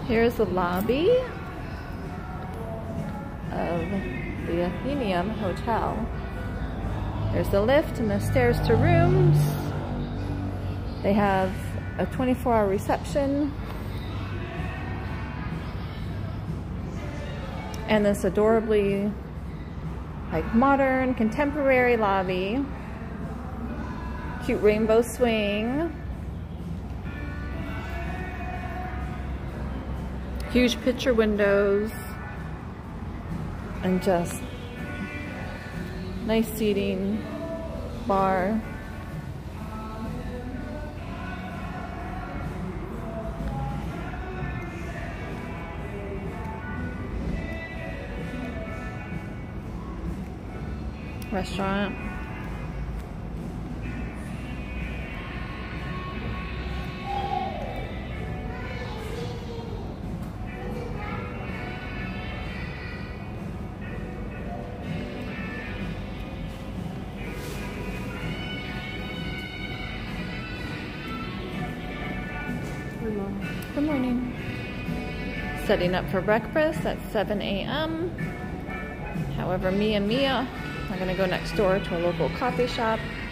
Here's the lobby of the Athenaeum Hotel. There's the lift and the stairs to rooms. They have a 24-hour reception. And this adorably, modern, contemporary lobby. Cute rainbow swing. Huge picture windows. And just nice seating, bar. Restaurant. Good morning. Setting up for breakfast at 7 a.m. However, me and Mia are going to go next door to a local coffee shop